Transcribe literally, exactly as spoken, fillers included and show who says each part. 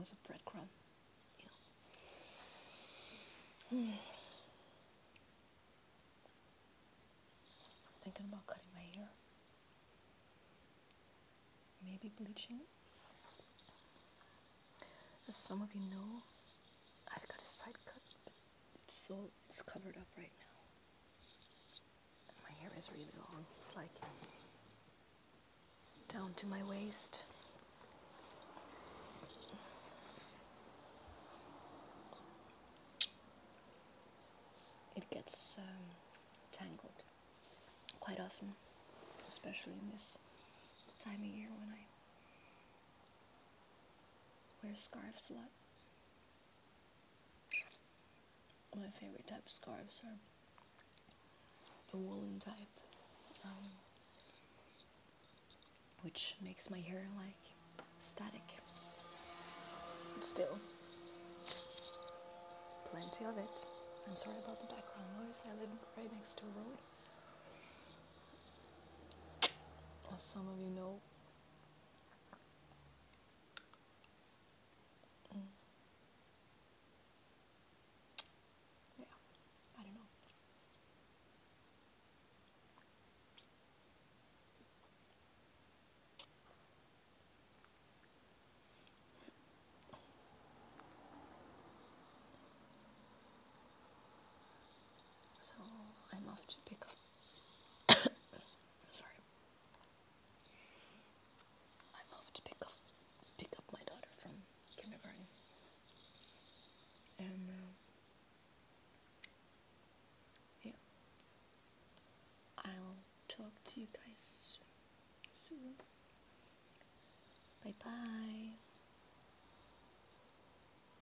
Speaker 1: was a breadcrumb. You know. Thinking about cutting my hair. Maybe bleaching. As some of you know, I've got a side cut, but it's so it's covered up right now. And my hair is really long. It's like down to my waist. It gets um, tangled quite often, especially in this time of year when I wear scarves a lot. My favorite type of scarves are the woolen type, um, which makes my hair like static. But still, plenty of it. I'm sorry about the background noise. I live right next to a road. As some of you know, mm, yeah, I don't know. So I'm off to pick up. Sorry. I'm off to pick up pick up my daughter from kindergarten, and uh, yeah, I'll talk to you guys soon. Bye bye.